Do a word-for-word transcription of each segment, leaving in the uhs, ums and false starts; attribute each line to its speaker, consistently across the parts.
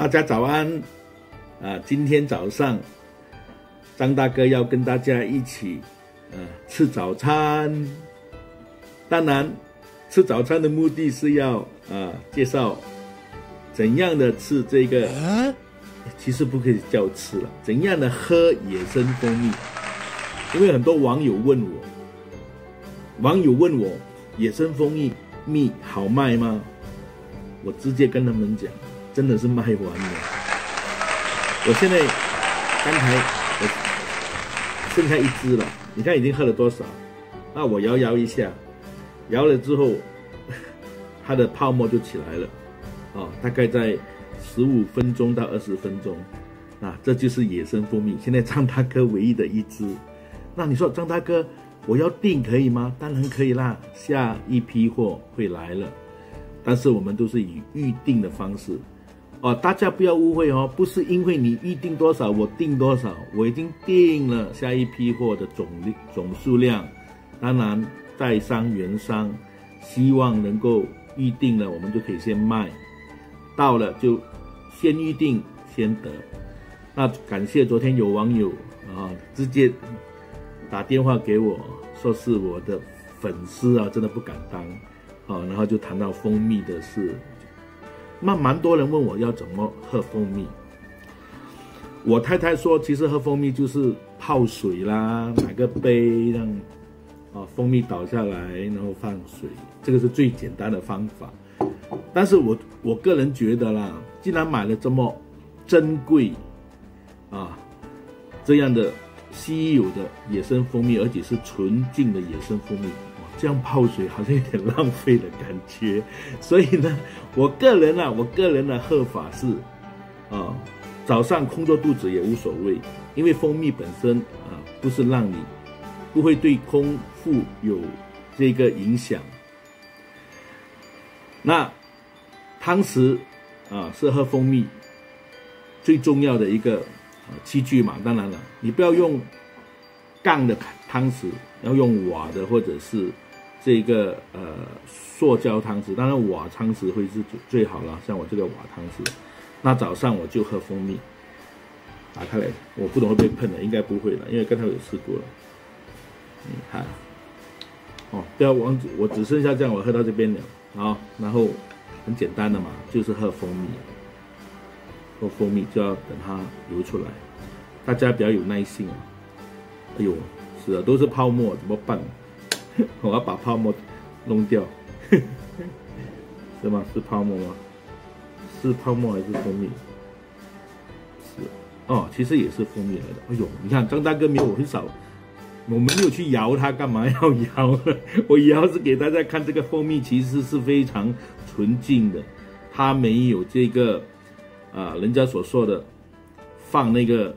Speaker 1: 大家早安啊！今天早上张大哥要跟大家一起呃吃早餐。当然，吃早餐的目的是要啊介绍怎样的吃这个，其实不可以叫吃了，怎样的喝野生蜂蜜。因为很多网友问我，网友问我野生蜂蜜蜜好卖吗？我直接跟他们讲，真的是卖完了。我现在刚才我剩下一支了，你看已经喝了多少？那我摇摇一下，摇了之后，它的泡沫就起来了，哦，大概在十五分钟到二十分钟，啊，这就是野生蜂蜜。现在张大哥唯一的一支。那你说张大哥，我要订可以吗？当然可以啦，下一批货会来了，但是我们都是以预定的方式。哦，大家不要误会哦，不是因为你预定多少我订多少，我已经订了下一批货的总总数量，当然在商言商，希望能够预定了我们就可以先卖，到了就先预定先得。那感谢昨天有网友啊直接打电话给我，说是我的粉丝啊，真的不敢当啊，然后就谈到蜂蜜的事。那蛮多人问我要怎么喝蜂蜜，我太太说，其实喝蜂蜜就是泡水啦，拿个杯让啊蜂蜜倒下来，然后放水，这个是最简单的方法。但是我我个人觉得啦，既然买了这么珍贵啊这样的稀有的野生蜂蜜，而且是纯净的野生蜂蜜，这样泡水好像有点浪费的感觉。所以呢，我个人啊，我个人的喝法是，啊，早上空着肚子也无所谓，因为蜂蜜本身啊不是让你不会对空腹有这个影响。那汤匙啊是喝蜂蜜最重要的一个器具嘛，当然了，你不要用钢的汤匙，要用瓦的或者是这个呃塑胶汤匙，当然瓦汤匙会是最好了，像我这个瓦汤匙。那早上我就喝蜂蜜，打开来，我不懂会被喷的，应该不会了，因为刚才有试过了。你看，哦，不要忘记，我只剩下这样，我喝到这边了啊，然后很简单的嘛，就是喝蜂蜜。喝蜂蜜就要等它流出来，大家比较有耐心啊。哎呦，是啊，都是泡沫，怎么办？我要把泡沫弄掉，是吗？是泡沫吗？是泡沫还是蜂蜜？是哦，其实也是蜂蜜来的。哎呦，你看张大哥没有很少，我没有去摇它，干嘛要摇呢？我摇是给大家看，这个蜂蜜其实是非常纯净的，它没有这个。啊，人家所说的放那个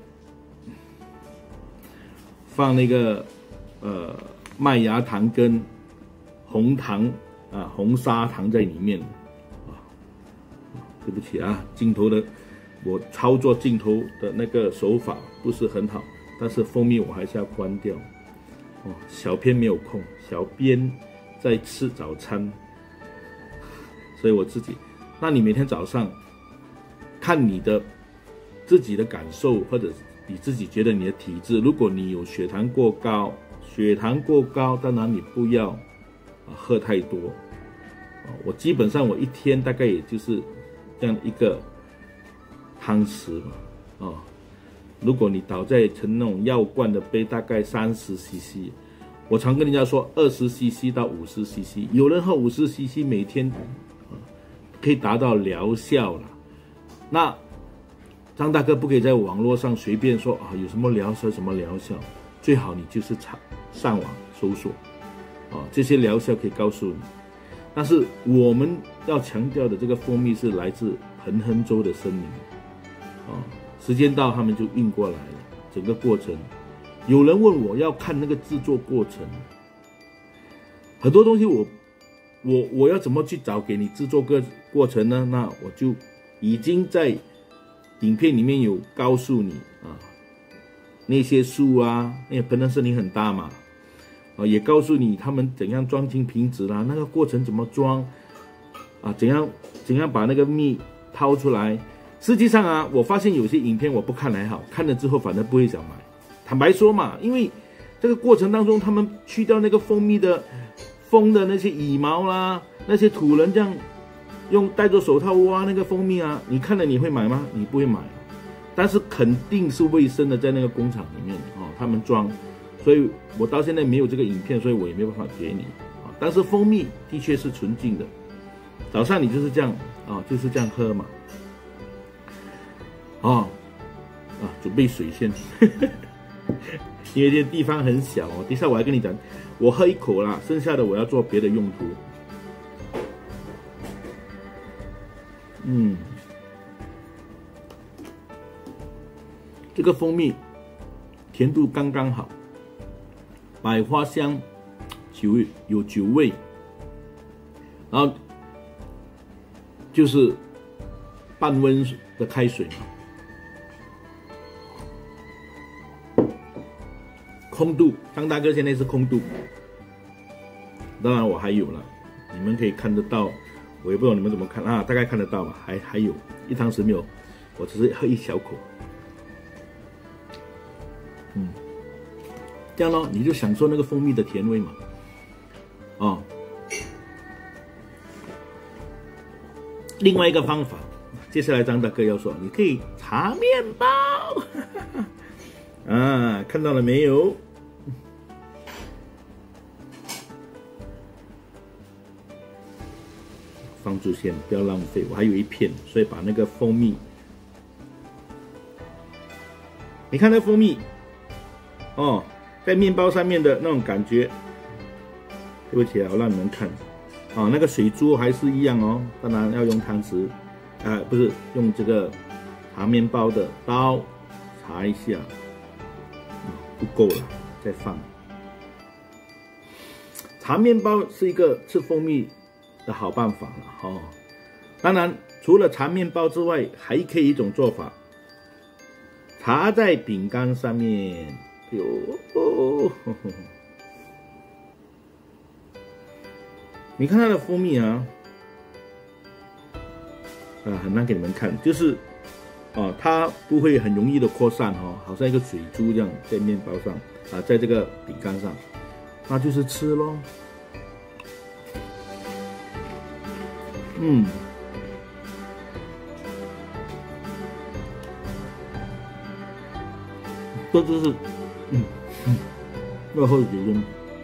Speaker 1: 放那个呃麦芽糖跟红糖啊红砂糖在里面啊，对不起啊，镜头的我操作镜头的那个手法不是很好，但是蜂蜜我还是要关掉哦。小编没有空，小编在吃早餐，所以我自己，那你每天早上。看你的自己的感受，或者你自己觉得你的体质，如果你有血糖过高，血糖过高，当然你不要啊喝太多。我基本上我一天大概也就是这样一个汤匙嘛，啊，如果你倒在成那种药罐的杯，大概三十 C C。我常跟人家说二十 C C 到五十 C C， 有人喝五十 C C 每天啊可以达到疗效了。那张大哥不可以在网络上随便说啊，有什么疗效什么疗效，最好你就是上网搜索，啊，这些疗效可以告诉你。但是我们要强调的这个蜂蜜是来自彭亨州的森林，啊，时间到他们就运过来了，整个过程。有人问我要看那个制作过程，很多东西我我我要怎么去找给你制作个过程呢？那我就。已经在影片里面有告诉你啊，那些树啊，那彭亨森林很大嘛，啊，也告诉你他们怎样装进瓶子啦，那个过程怎么装，啊，怎样怎样把那个蜜掏出来， 实际上啊，我发现有些影片我不看还好，看了之后反而不会想买。坦白说嘛，因为这个过程当中，他们去掉那个蜂蜜的蜂的那些羽毛啦，那些土人这样用戴着手套挖那个蜂蜜啊，你看了你会买吗？你不会买。但是肯定是卫生的，在那个工厂里面哦，他们装，所以我到现在没有这个影片，所以我也没有办法给你啊。但是蜂蜜的确是纯净的，早上你就是这样啊，就是这样喝嘛，啊啊，准备水先，因为这地方很小哦。等一下我还跟你讲，我喝一口啦，剩下的我要做别的用途。嗯。这个蜂蜜甜度刚刚好，百花香，酒味有酒味，然后就是半温的开水嘛，空度，张大哥现在是空度，当然我还有了，你们可以看得到，我也不知道你们怎么看啊，大概看得到吧，还还有一汤匙没有，我只是喝一小口。嗯，这样咯，你就享受那个蜂蜜的甜味嘛，哦。另外一个方法，接下来张大哥要说，你可以茶面包，啊，看到了没有？放住先，不要浪费，我还有一片，所以把那个蜂蜜，你看那蜂蜜。哦，在面包上面的那种感觉，对不起啊，我让你们看，啊，那个水珠还是一样哦，当然要用汤匙，啊，不是用这个茶面包的刀查一下，啊，不够了，再放。茶面包是一个吃蜂蜜的好办法了哦。当然，除了茶面包之外，还可以一种做法，插在饼干上面。有哦，你看它的蜂蜜啊，啊，很难给你们看，就是哦，它不会很容易的扩散哦，好像一个水珠这样在面包上啊，在这个饼干上，那就是吃咯。嗯。这就是嗯嗯，要喝几分。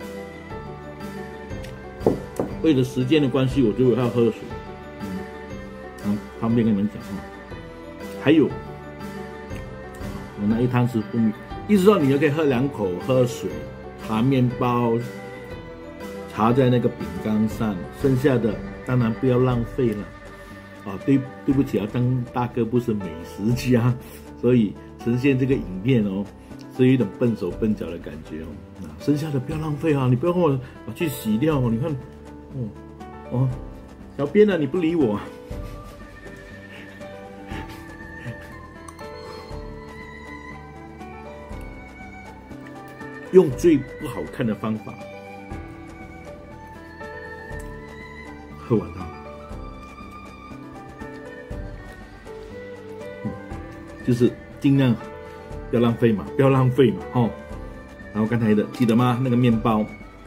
Speaker 1: 为了时间的关系，我就要喝水。嗯，旁边跟你们讲哈，还有，我拿一汤匙蜂蜜，意思说你就可以喝两口，喝水，茶面包，插在那个饼干上，剩下的当然不要浪费了。啊，对对不起啊，张大哥不是美食家，所以呈现这个影片哦。是有一种笨手笨脚的感觉哦，啊，剩下的不要浪费啊！你不要跟我把去洗掉哦。你看，哦哦，小编呢、啊、你不理我，用最不好看的方法喝完它，嗯，就是尽量。不要浪费嘛，不要浪费嘛，哦。然后刚才的记得吗？那个面包，哦，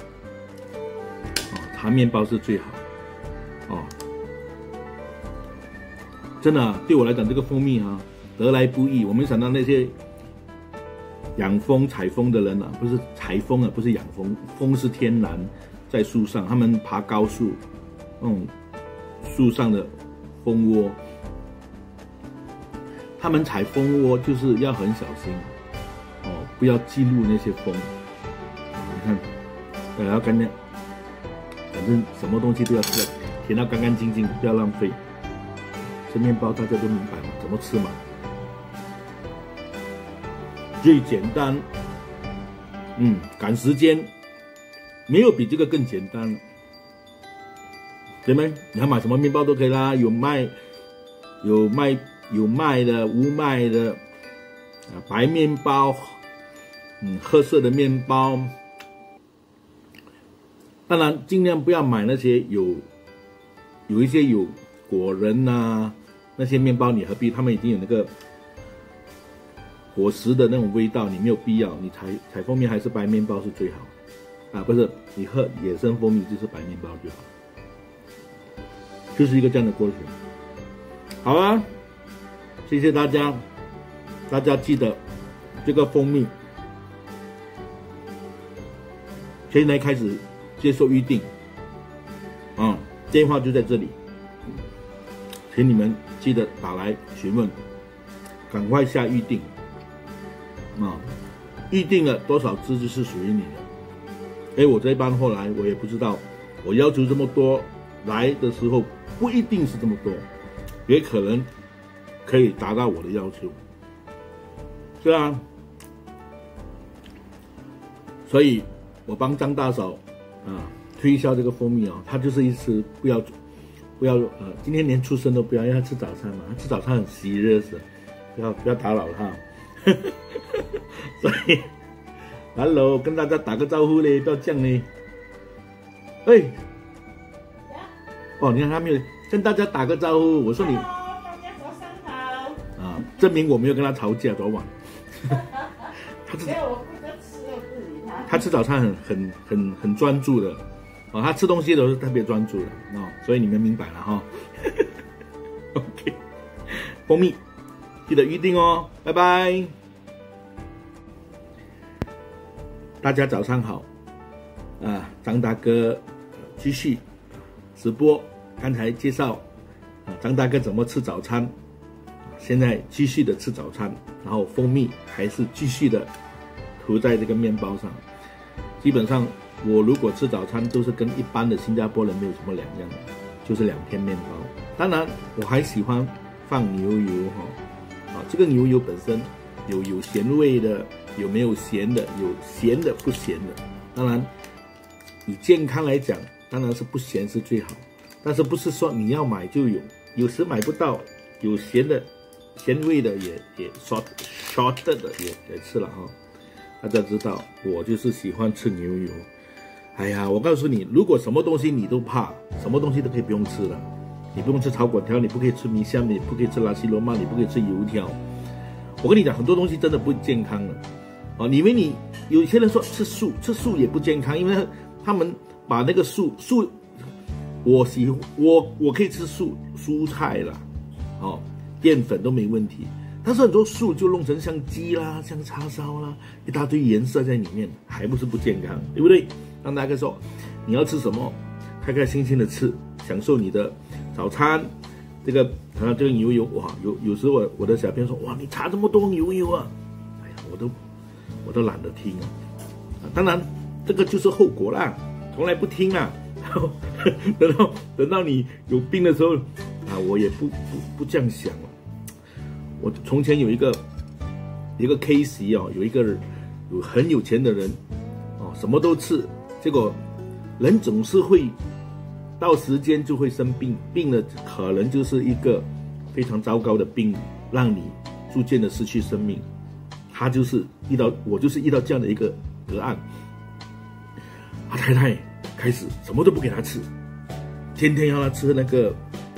Speaker 1: 茶面包是最好，哦。真的、啊，对我来讲，这个蜂蜜啊，得来不易。我没想到那些养蜂、采蜂的人啊，不是采蜂啊，不是养蜂，蜂是天然在树上，他们爬高树，那种树上的蜂窝。他们采蜂窝就是要很小心哦，不要记录那些蜂。你看，呃，要干净，反正什么东西都要吃，填到干干净净，不要浪费。吃面包大家都明白嘛，怎么吃嘛？最简单，嗯，赶时间，没有比这个更简单了，对没？你要买什么面包都可以啦，有卖，有卖。有麦的、无麦的，啊，白面包，嗯，褐色的面包。当然，尽量不要买那些有有一些有果仁呐、啊， 那些面包你何必？他们已经有那个果实的那种味道，你没有必要。你采采蜂蜜还是白面包是最好啊，不是你喝野生蜂蜜就是白面包就好，就是一个这样的过程。好啊，谢谢大家，大家记得这个蜂蜜现在开始接受预定啊，电话就在这里，请你们记得打来询问，赶快下预定啊！预定了多少只就是属于你的。哎，我这班后来我也不知道，我要求这么多，来的时候不一定是这么多，也可能可以达到我的要求，是啊。所以我帮张大嫂啊推销这个蜂蜜哦，她就是一直不要不要呃，今天连出生都不要，让她吃早餐嘛，她吃早餐很喜热的，不要不要打扰她。所以 ，Hello， 跟大家打个招呼嘞，不要这样嘞。哎，哦，你看他没有跟大家打个招呼，我说你
Speaker 2: Hello， 大家早上好。
Speaker 1: 啊，证明我没有跟他吵架，昨晚。他吃，
Speaker 2: 没有，我不得吃，我不理他。
Speaker 1: 他吃早餐很很很很专注的，哦，他吃东西都是特别专注的哦，所以你们明白了哈。OK， 蜂蜜记得预定哦，拜拜。大家早上好，啊，张大哥继续直播，刚才介绍啊张大哥怎么吃早餐，现在继续的吃早餐，然后蜂蜜还是继续的涂在这个面包上。基本上我如果吃早餐都是跟一般的新加坡人没有什么两样，就是两片面包。当然我还喜欢放牛油哈，啊这个牛油本身有有咸味的，有没有咸的，有咸的不咸的。当然以健康来讲，当然是不咸是最好，但是不是说你要买就有，有时买不到，有咸的咸味的也也 short short 的也也吃了哈。大家知道我就是喜欢吃牛油。哎呀，我告诉你，如果什么东西你都怕，什么东西都可以不用吃了。你不用吃炒粿条，你不可以吃米线，你不可以吃拉西罗曼，你不可以吃油条。我跟你讲，很多东西真的不健康了。哦，因为你有些人说吃素，吃素也不健康，因为他们把那个素素，我喜我我可以吃素蔬菜啦，哦，淀粉都没问题。但是很多素就弄成像鸡啦、像叉烧啦，一大堆颜色在里面，还不是不健康，对不对？让大家说你要吃什么，开开心心的吃，享受你的早餐。这个啊，这个牛油哇，有有时候我我的小朋友说哇，你擦这么多牛油啊，哎呀，我都我都懒得听啊。啊当然这个就是后果啦，从来不听啦。等到等到你有病的时候啊，我也不不不这样想了。我从前有一个一个 case 哦，有一个有很有钱的人哦，什么都吃，结果人总是会到时间就会生病，病了可能就是一个非常糟糕的病，让你逐渐的失去生命。他就是遇到我就是遇到这样的一个个案，他太太开始什么都不给他吃，天天要他吃那个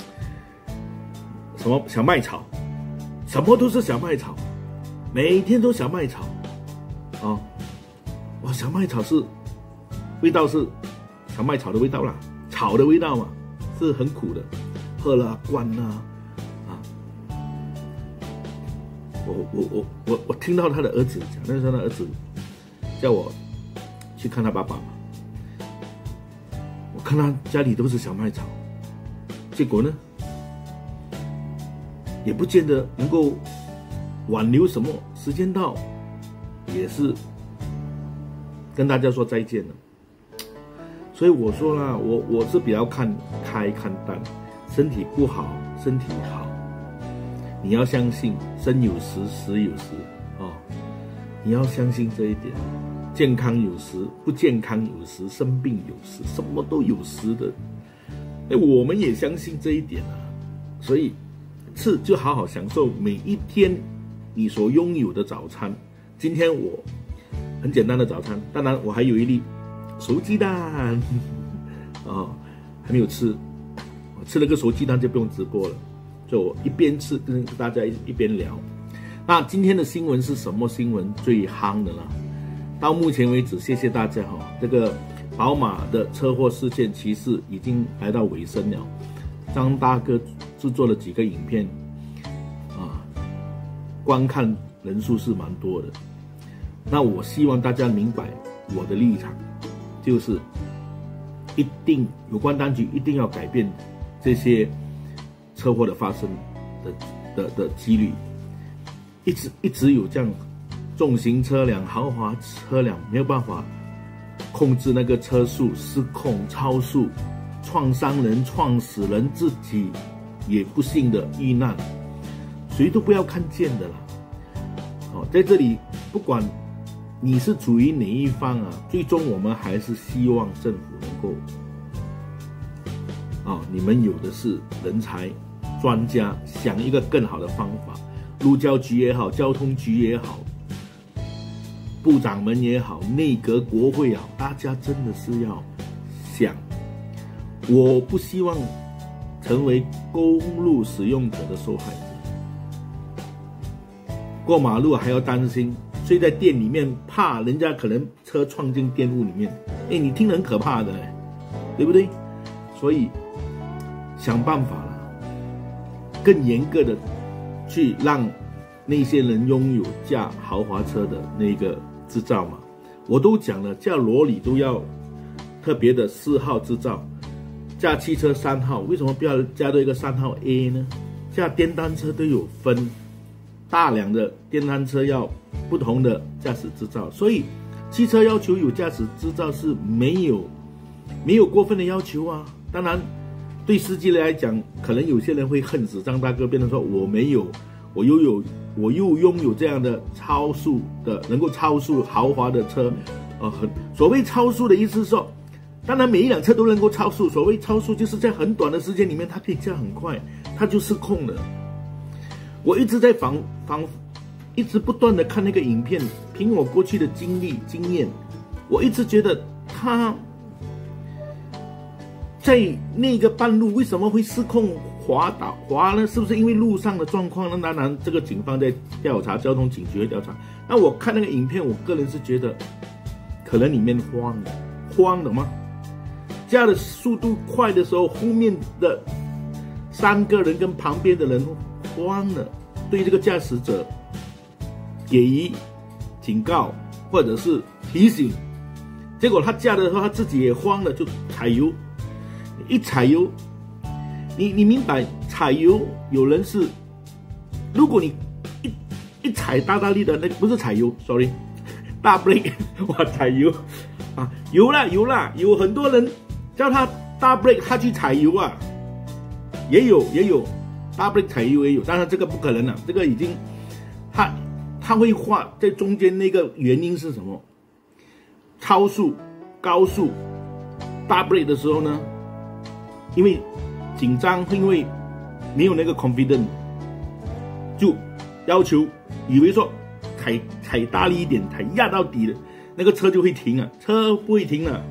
Speaker 1: 什么小麦草。什么都是小麦草，每天都小麦草，啊、哦，哇，小麦草是味道是小麦草的味道啦，草的味道嘛，是很苦的，喝了灌啊，啊，我我我我我听到他的儿子讲，那时候他儿子叫我去看他爸爸嘛，我看他家里都是小麦草，结果呢？也不见得能够挽留什么，时间到也是跟大家说再见了。所以我说啦，我我是比较看开看淡，身体不好，身体好，你要相信生有时，死有时哦，你要相信这一点。健康有时，不健康有时，生病有时，什么都有时的。哎，我们也相信这一点啊，所以。吃就好好享受每一天你所拥有的早餐。今天我很简单的早餐，当然我还有一粒熟鸡蛋哦，还没有吃。我吃了个熟鸡蛋就不用直播了。 所以我一边吃跟大家一边聊。那今天的新闻是什么新闻最夯的呢？到目前为止，谢谢大家哈。这个宝马的车祸事件其实已经来到尾声了。张大哥制作了几个影片，啊，观看人数是蛮多的。那我希望大家明白我的立场，就是一定有关当局一定要改变这些车祸的发生的的的几率。一直一直有这样重型车辆、豪华车辆没有办法控制那个车速，失控超速，创伤人、创死人，自己也不幸的遇难，谁都不要看见的啦。哦，在这里不管你是处于哪一方啊，最终我们还是希望政府能够，哦，你们有的是人才、专家，想一个更好的方法。路交局也好，交通局也好，部长们也好，内阁国会也好，大家真的是要想。我不希望成为公路使用者的受害者，过马路还要担心，睡在店里面怕人家可能车撞进店屋里面，哎，你听得很可怕的，对不对？所以想办法了，更严格的去让那些人拥有驾豪华车的那个执照嘛。我都讲了，驾罗里都要特别的四号执照，驾汽车三号，为什么不要加多一个三号 A 呢？驾电单车都有分，大辆的电单车要不同的驾驶执照，所以汽车要求有驾驶执照是没有没有过分的要求啊。当然对司机来讲，可能有些人会恨死张大哥，变成说我没有，我又有，我又拥有这样的超速的，能够超速豪华的车，呃，很所谓超速的意思是说，当然每一辆车都能够超速。所谓超速，就是在很短的时间里面，它可以驾很快，它就失控了。我一直在防防，一直不断的看那个影片，凭我过去的经历经验，我一直觉得他在那个半路为什么会失控滑倒滑呢？是不是因为路上的状况呢？当然，这个警方在调查，交通警局会调查。那我看那个影片，我个人是觉得，可能里面慌了，慌了吗？驾的速度快的时候，后面的三个人跟旁边的人慌了，对这个驾驶者给予警告或者是提醒，结果他驾的时候他自己也慌了，就踩油。一踩油，你你明白踩油，有人是，如果你一一踩大大力的那个不是踩油 ，sorry， 大 brake， 哇踩油啊，油啦油啦，有很多人叫他大 brake， 他去踩油啊，也有也有大 brake 踩油也有，当然这个不可能了，这个已经他他会画在中间那个原因是什么？超速、高速、大 brake 的时候呢？因为紧张，因为没有那个 confidence， 就要求以为说踩踩大力一点，踩压到底了，那个车就会停了，车不会停了，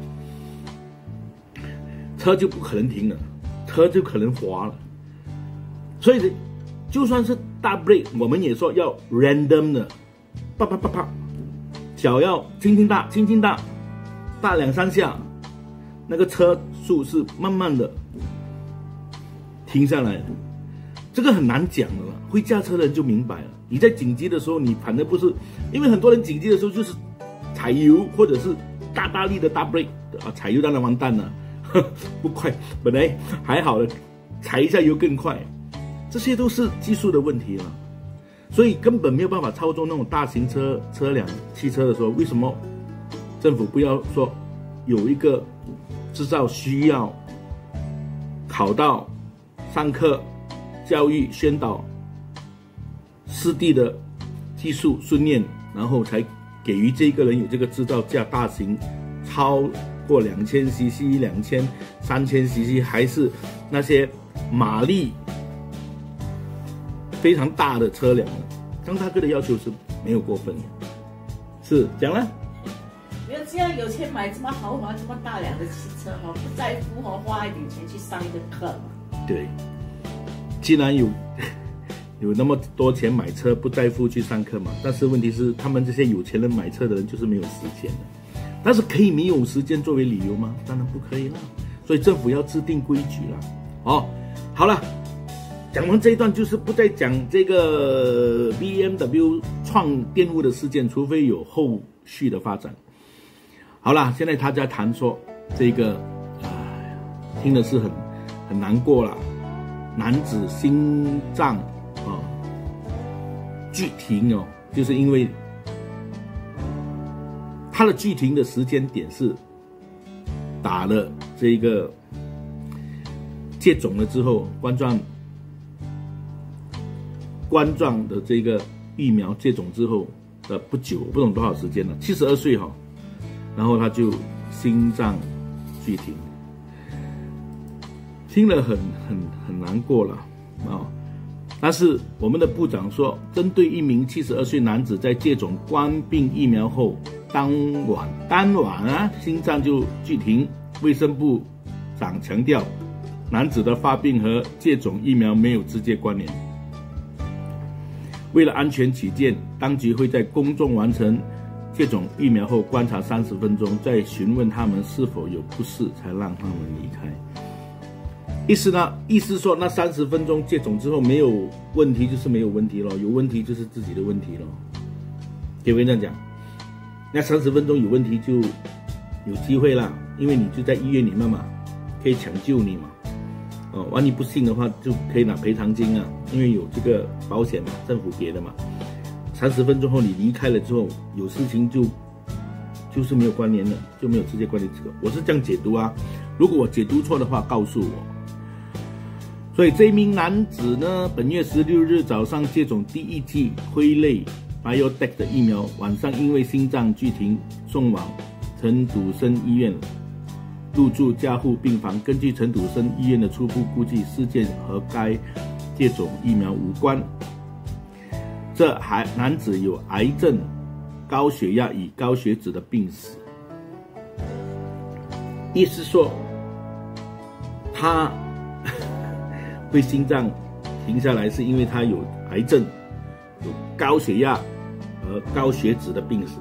Speaker 1: 车就不可能停了，车就可能滑了。所以就算是大 brake， 我们也说要 random 的，啪啪啪啪，脚要轻轻大，轻轻大，大两三下，那个车速是慢慢的停下来的，这个很难讲的了。会驾车的人就明白了。你在紧急的时候，你反正不是，因为很多人紧急的时候就是踩油或者是大大力的大 brake 啊，踩油当然完蛋了，不快，本来还好的，踩一下油更快，这些都是技术的问题了。所以根本没有办法操纵那种大型车车辆、汽车的时候，为什么政府不要说有一个执照需要考到？上课、教育、宣导、实地的技术训练，然后才给予这个人有这个执照驾大型、超过两千 C C、两千、三千 C C， 还是那些马力非常大的车辆。张大哥的要求是没有过分的，是讲了。
Speaker 2: 没有，只要有钱买这么豪华、这么大辆的汽车哈，不在乎哈花一点钱去上一个课嘛。
Speaker 1: 对，既然有有那么多钱买车不在乎去上课嘛？但是问题是，他们这些有钱人买车的人就是没有时间的。但是可以没有时间作为理由吗？当然不可以了。所以政府要制定规矩了。哦，好了，讲完这一段就是不再讲这个 B M W 创玷污的事件，除非有后续的发展。好了，现在他在谈说这个，哎，听的是很很难过了。男子心脏啊拒停哦，就是因为他的拒停的时间点是打了这个接种了之后，冠状冠状的这个疫苗接种之后的不久，不懂多少时间了，七十二岁哈，然后他就心脏拒停，听了很很很难过了啊。但是我们的部长说，针对一名七十二岁男子在接种冠病疫苗后当晚当晚啊心脏就拒停，卫生部长强调，男子的发病和接种疫苗没有直接关联。为了安全起见，当局会在公众完成接种疫苗后观察三十分钟，再询问他们是否有不适，才让他们离开。意思呢？意思说那三十分钟接种之后没有问题就是没有问题咯，有问题就是自己的问题咯。可不可以这样讲？那三十分钟有问题就有机会啦，因为你就在医院里面嘛，可以抢救你嘛。哦，万一不幸的话，就可以拿赔偿金啊，因为有这个保险嘛，政府给的嘛。三十分钟后你离开了之后，有事情就就是没有关联了，就没有直接关联这个。我是这样解读啊，如果我解读错的话，告诉我。所以这名男子呢，本月十六日早上接种第一剂辉瑞 BioNTech 的疫苗，晚上因为心脏拒停，送往陈笃生医院入住加护病房。根据陈笃生医院的初步估计，事件和该接种疫苗无关。这还男子有癌症、高血压与高血脂的病史，意思说他会心脏停下来，是因为他有癌症、有高血压和高血脂的病史，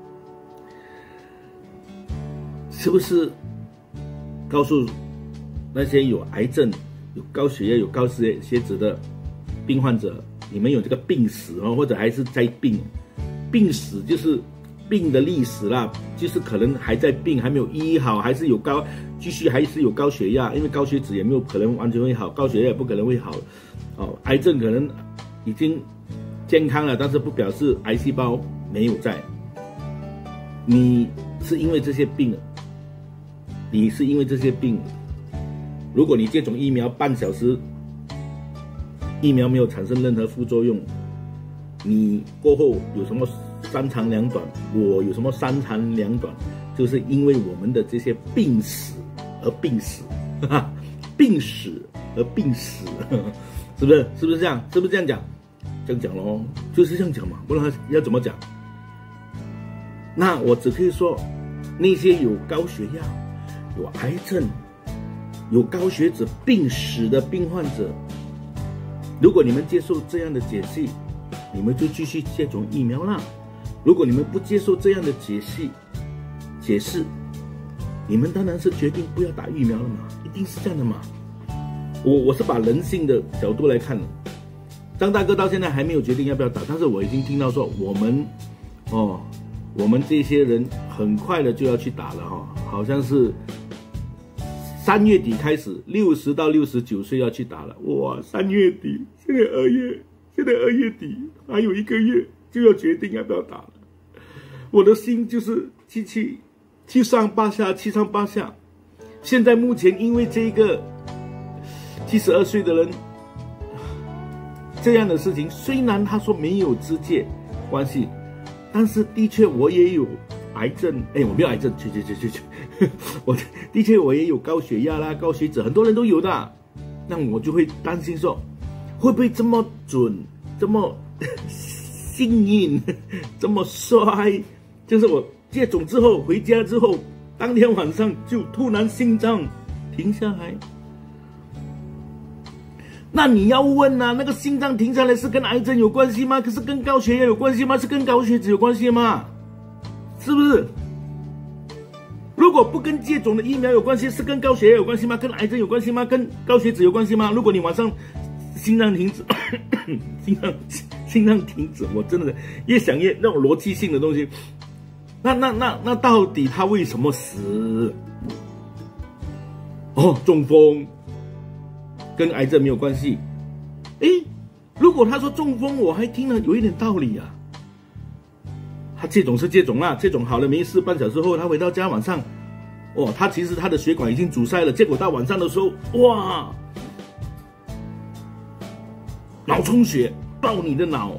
Speaker 1: 是不是？告诉那些有癌症、有高血压、有高血血脂的病患者，你们有这个病史哦，或者还是在病，病史就是病的历史啦，就是可能还在病，还没有医好，还是有高，继续还是有高血压，因为高血脂也没有可能完全会好，高血压也不可能会好，哦，癌症可能已经健康了，但是不表示癌细胞没有在。你是因为这些病，你是因为这些病，如果你接种疫苗半小时，疫苗没有产生任何副作用，你过后有什么三长两短？我有什么三长两短？就是因为我们的这些病史而病死，哈哈，病史而病死，是不是？是不是这样？是不是这样讲？这样讲咯，就是这样讲嘛，不然要怎么讲？那我只可以说，那些有高血压、有癌症、有高血脂病史的病患者，如果你们接受这样的解析，你们就继续接种疫苗啦。如果你们不接受这样的解析、解释，你们当然是决定不要打疫苗了嘛，一定是这样的嘛。我我是把人性的角度来看的。张大哥到现在还没有决定要不要打，但是我已经听到说我们，哦，我们这些人很快的就要去打了哈、哦，好像是三月底开始，六十到六十九岁要去打了。哇，三月底，现在二月，现在二月底，还有一个月就要决定要不要打了。我的心就是七七七上八下，七上八下。现在目前因为这个七十二岁的人这样的事情，虽然他说没有直接关系，但是的确我也有癌症，哎，我没有癌症，去去去去去，我的确我也有高血压啦、高血脂，很多人都有的，那我就会担心说，会不会这么准，这么幸运，这么衰？就是我接种之后回家之后，当天晚上就突然心脏停下来。 那你要问啊，那个心脏停下来是跟癌症有关系吗？可是跟高血压有关系吗？是跟高血脂有关系吗？是不是？如果不跟接种的疫苗有关系，是跟高血压有关系吗？跟癌症有关系吗？跟高血脂有关系吗？如果你晚上心脏停止，心脏心脏停止，我真的越想越那种逻辑性的东西。那那那那到底他为什么死？哦，中风跟癌症没有关系。诶，如果他说中风，我还听了有一点道理啊。他接种是接种啦，接种好了没事，半小时后他回到家晚上，哦，他其实他的血管已经阻塞了，结果到晚上的时候，哇，脑充血爆你的脑，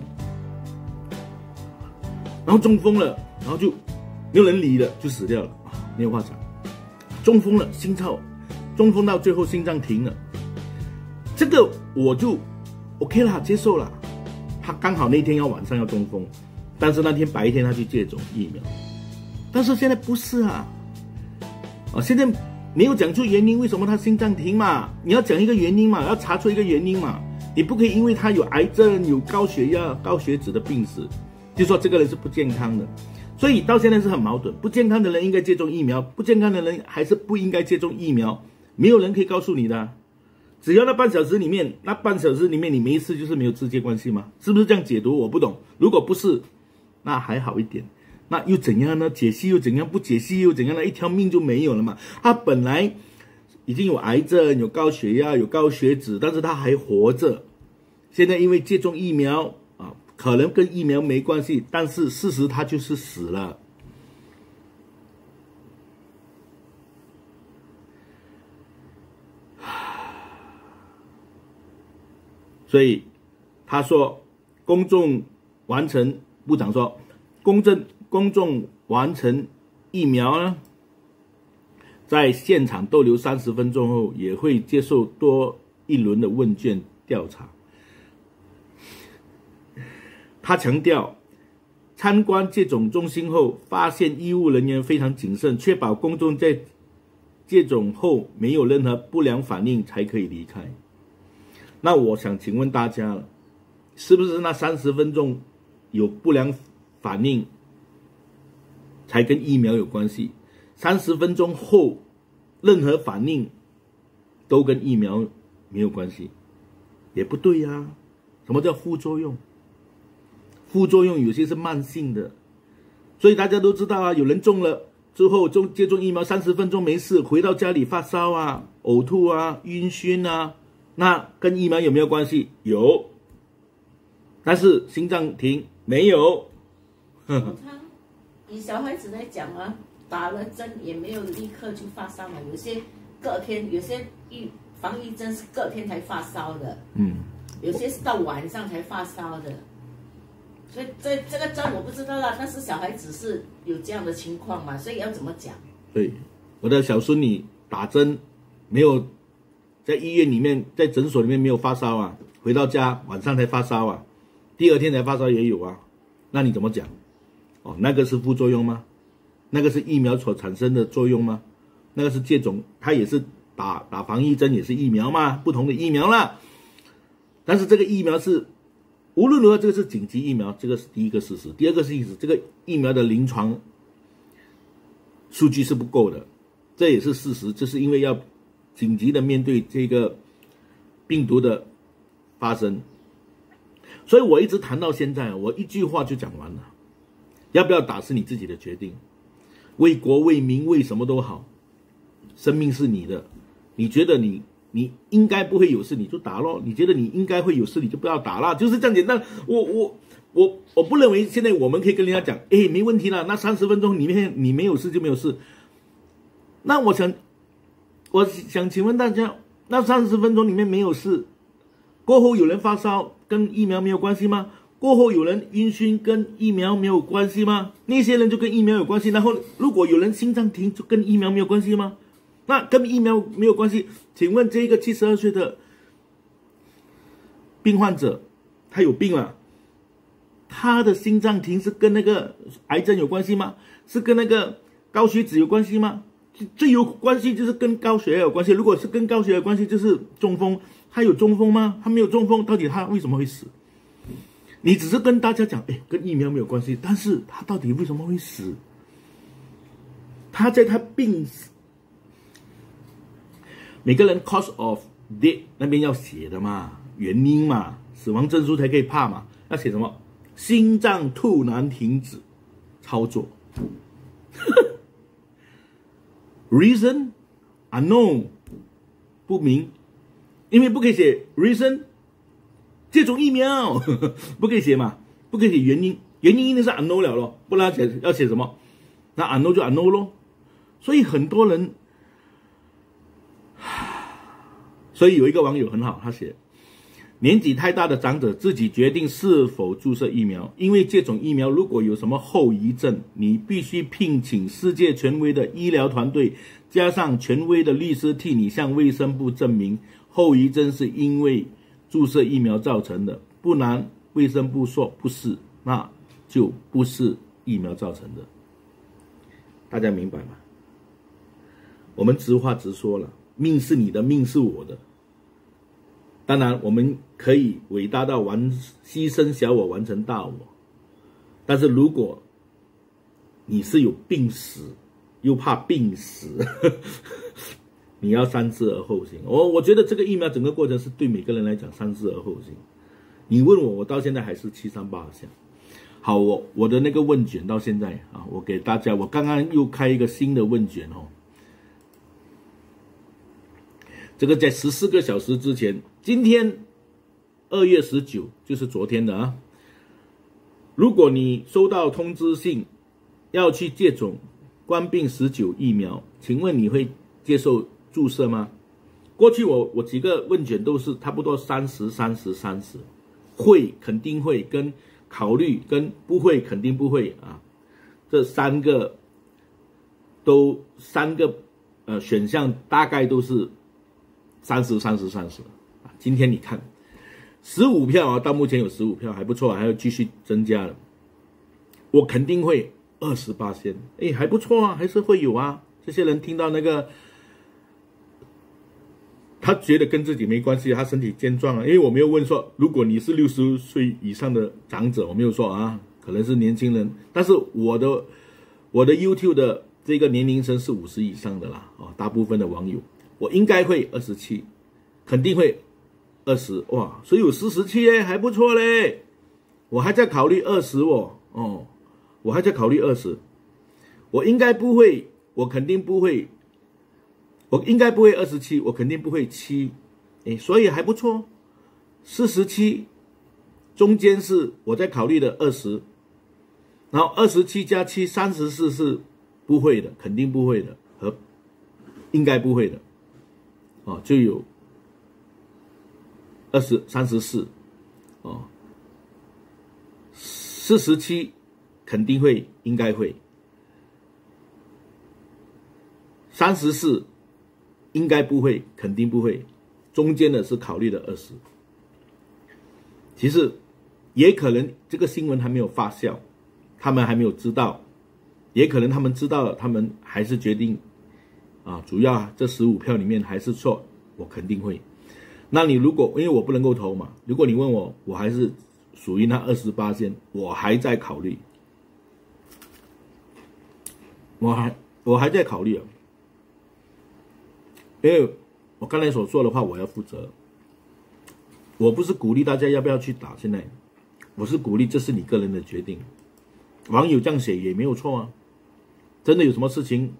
Speaker 1: 然后中风了，然后就没有人理了，就死掉了，没有话讲。中风了，心跳，中风到最后心脏停了，这个我就 OK 啦，接受了。他刚好那天要晚上要中风。但是那天白天他去接种疫苗，但是现在不是啊，啊，现在没有讲出原因，为什么他心脏停嘛？你要讲一个原因嘛，要查出一个原因嘛，你不可以因为他有癌症、有高血压、高血脂的病史，就说这个人是不健康的。所以到现在是很矛盾，不健康的人应该接种疫苗，不健康的人还是不应该接种疫苗，没有人可以告诉你的、啊。只要那半小时里面，那半小时里面你没事，就是没有直接关系吗？是不是这样解读？我不懂。如果不是，那还好一点，那又怎样呢？解析又怎样？不解析又怎样呢？一条命就没有了嘛。他本来已经有癌症、有高血压、有高血脂，但是他还活着。现在因为接种疫苗啊，可能跟疫苗没关系，但是事实他就是死了。所以他说，公众完成。部长说，公正公众完成疫苗呢，在现场逗留三十分钟后，也会接受多一轮的问卷调查。他强调，参观接种中心后，发现医务人员非常谨慎，确保公众在接种后没有任何不良反应才可以离开。那我想请问大家了，是不是那三十分钟？有不良反应才跟疫苗有关系，三十分钟后任何反应都跟疫苗没有关系，也不对呀、啊。什么叫副作用？副作用有些是慢性的，所以大家都知道啊，有人中了之后中接种疫苗三十分钟没事，回到家里发烧啊、呕吐啊、晕眩啊，那跟疫苗有没有关系？有，但是心脏停。没有，
Speaker 2: 他以小孩子来讲啊，打了针也没有立刻就发烧嘛，有些隔天，有些疫防疫针是隔天才发烧的，嗯，有些是到晚上才发烧的，所以这这个针我不知道啦，但是小孩子是有这样的情况嘛，所以要怎么讲？
Speaker 1: 对，我的小孙女打针没有在医院里面，在诊所里面没有发烧啊，回到家晚上才发烧啊。第二天才发烧也有啊，那你怎么讲？哦，那个是副作用吗？那个是疫苗所产生的作用吗？那个是接种，它也是打打防疫针，也是疫苗嘛，不同的疫苗啦。但是这个疫苗是无论如何，这个是紧急疫苗，这个是第一个事实。第二个事实，这个疫苗的临床数据是不够的，这也是事实。这是因为要紧急的面对这个病毒的发生。所以我一直谈到现在，我一句话就讲完了。要不要打是你自己的决定，为国为民为什么都好，生命是你的。你觉得你你应该不会有事，你就打咯；你觉得你应该会有事，你就不要打啦，就是这样简单。我我我我不认为现在我们可以跟人家讲，哎，没问题了，那三十分钟里面你没有事就没有事。那我想我想请问大家，那三十分钟里面没有事，过后有人发烧跟疫苗没有关系吗？过后有人晕眩跟疫苗没有关系吗？那些人就跟疫苗有关系。然后如果有人心脏停，就跟疫苗没有关系吗？那跟疫苗没有关系，请问这个七十二岁的病患者，他有病了，他的心脏停是跟那个癌症有关系吗？是跟那个高血脂有关系吗？最有关系就是跟高血压有关系。如果是跟高血压有关系，就是中风。 他有中风吗？他没有中风，到底他为什么会死？你只是跟大家讲，哎，跟疫苗没有关系，但是他到底为什么会死？他在他病死，每个人 cause of death 那边要写的嘛，原因嘛，死亡证书才可以怕嘛，要写什么？心脏突然停止操作，reason unknown 不明，因为不可以写 reason。接种疫苗不可以写嘛，不可以写原因，原因一定是 unknown 了咯，不然要写要写什么？那 unknown 就 unknown 咯。所以很多人，所以有一个网友很好，他写年纪太大的长者自己决定是否注射疫苗，因为接种疫苗如果有什么后遗症，你必须聘请世界权威的医疗团队，加上权威的律师替你向卫生部证明后遗症是因为注射疫苗造成的，不然卫生部说不是，那就不是疫苗造成的。大家明白吗？我们直话直说了，命是你的，命是我的。当然，我们可以伟大到完牺牲小我，完成大我。但是如果你是有病死，又怕病死，你要三思而后行。我我觉得这个疫苗整个过程是对每个人来讲三思而后行。你问我，我到现在还是七三八下。好，我我的那个问卷到现在啊，我给大家，我刚刚又开一个新的问卷哦。这个在十四个小时之前，今天二月十九就是昨天的啊。如果你收到通知信要去接种冠病十九疫苗，请问你会接受注射吗？过去我我几个问卷都是差不多三十、三十、三十，会肯定会，跟考虑跟不会肯定不会啊，这三个都三个呃选项大概都是三十、三十、三十啊。今天你看十五票啊，到目前有十五票，还不错，还要继续增加了。我肯定会二十八先，哎，还不错啊，还是会有啊。这些人听到那个。他觉得跟自己没关系，他身体健壮啊。因为我没有问说，如果你是六十岁以上的长者，我没有说啊，可能是年轻人。但是我的我的 YouTube 的这个年龄层是五十以上的啦，啊，大部分的网友，我应该会二十七，肯定会二十，哇，所以有四十七嘞，还不错嘞。我还在考虑二十哦，哦，我还在考虑二十，我应该不会，我肯定不会。我应该不会二十七，我肯定不会七，哎，所以还不错，四十七，中间是我在考虑的二十，然后二十七加七，三十四是不会的，肯定不会的，和应该不会的，哦，就有二十三十四，哦，四十七肯定会，应该会，三十四。应该不会，肯定不会，中间的是考虑的二十。其实也可能这个新闻还没有发酵，他们还没有知道，也可能他们知道了，他们还是决定啊，主要这十五票里面还是说我肯定会。那你如果因为我不能够投嘛，如果你问我，我还是属于那二十八先，我还在考虑，我还我还在考虑啊。因为我刚才所说的话，我要负责。我不是鼓励大家要不要去打，现在我是鼓励这是你个人的决定。网友这样写也没有错啊。真的有什么事情，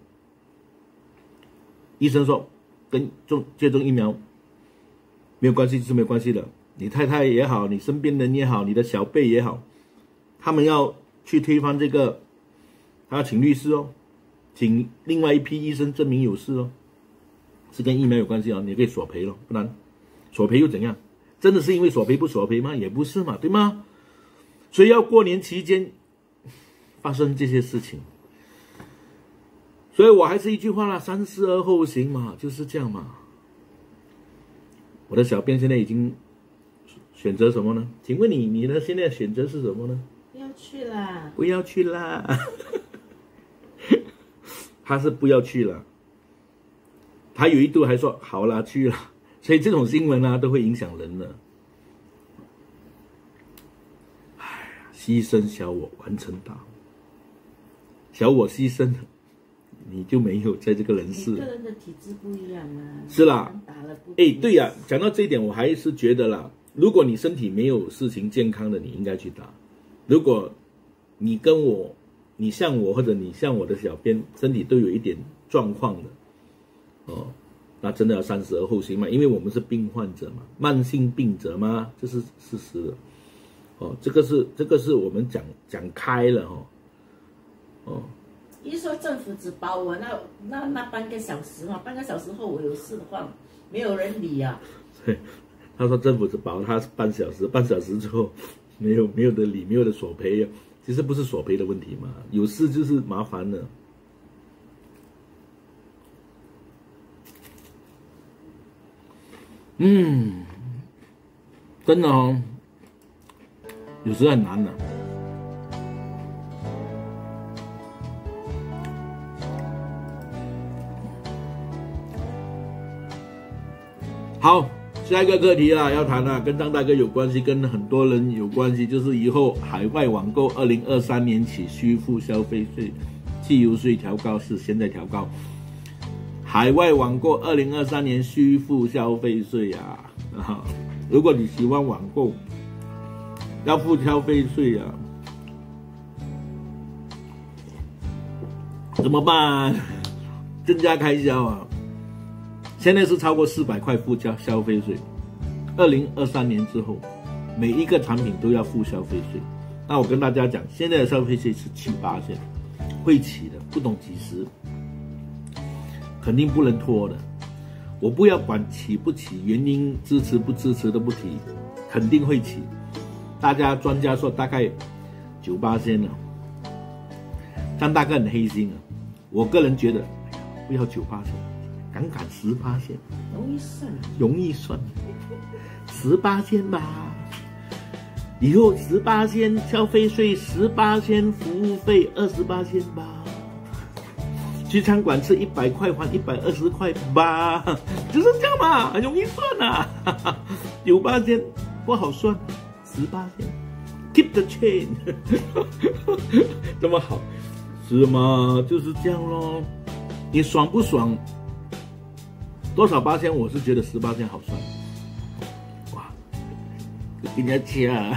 Speaker 1: 医生说跟种接种疫苗没有关系是没有关系的。你太太也好，你身边人也好，你的小辈也好，他们要去推翻这个，他要请律师哦，请另外一批医生证明有事哦。是跟疫苗有关系啊，你可以索赔了，不然索赔又怎样？真的是因为索赔不索赔吗？也不是嘛，对吗？所以要过年期间发生这些事情，所以我还是一句话啦，三思而后行嘛，就是这样嘛。我的小编现在已经选择什么呢？请问你，你的现在选择是什么呢？
Speaker 2: 不要去啦，
Speaker 1: 不要去啦，他是不要去了。他有一度还说好啦去了， 所以这种新闻啊都会影响人的。唉，牺牲小我完成大我，小我牺牲了，你就没有在这个人世。
Speaker 2: 每个人的体质不一样啊。
Speaker 1: 是啦。哎，对呀、啊，讲到这一点，我还是觉得啦，如果你身体没有事情健康的，你应该去打。如果你跟我，你像我或者你像我的小编，身体都有一点状况的，哦，那真的要三思而后行嘛，因为我们是病患者嘛，慢性病者嘛，这是事实的。哦，这个是这个是我们讲讲开了哦，哦。
Speaker 2: 一说政府只保我那那那半个小时嘛，半个小时后我有事的话，没有人理啊。
Speaker 1: 对，他说政府只保他半小时，半小时之后没有没有的理，没有的索赔，其实不是索赔的问题嘛，有事就是麻烦了。嗯，真的哦，有时很难的、啊。好，下一个课题啦，要谈啦，跟张大哥有关系，跟很多人有关系，就是以后海外网购二零二三年起需付消费税，汽油税调高是现在调高，海外网购二零二三年需付消费税啊！啊，如果你喜欢网购，要付消费税啊，怎么办？增加开销啊！现在是超过四百块附加消费税，二零二三年之后，每一个产品都要付消费税。那我跟大家讲，现在的消费税是七八千，会起的，不懂几时，肯定不能拖的。我不要管起不起，原因支持不支持都不提，肯定会起。大家专家说大概九八千了，张大哥很黑心啊。我个人觉得，哎呀，不要九八千。敢敢十八千，
Speaker 2: 容易算，
Speaker 1: 容易算，十八千吧。以后十八千消费税，十八千服务费，二十八千吧。去餐馆吃一百块还一百二十块吧，就是这样嘛，很容易算啊。九八千不好算，十八千 ，keep the change， 这么好，是吗？就是这样咯。你爽不爽？多少八千？我是觉得十八千好算。哇，跟人家掐。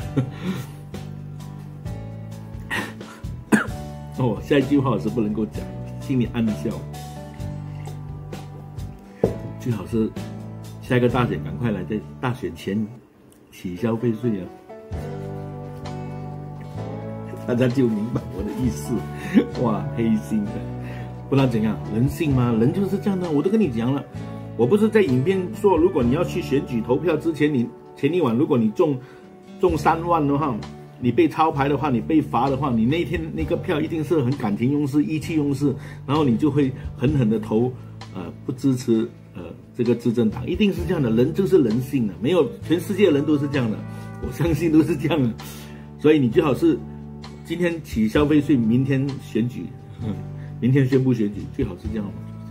Speaker 1: 哦，下一句话我是不能够讲，心里暗笑。最好是下一个大选赶快来，在大选前起消费税啊！大家就明白我的意思。哇，黑心的，不然怎样？人性嘛，人就是这样的。我都跟你讲了。我不是在影片说，如果你要去选举投票之前，你前一晚如果你中中三万的话，你被抄牌的话，你被罚的话，你那天那个票一定是很感情用事、意气用事，然后你就会狠狠的投，呃，不支持呃这个执政党，一定是这样的。人就是人性的，没有全世界人都是这样的，我相信都是这样的。所以你最好是今天起消费税，明天选举，嗯，明天宣布选举，最好是这样。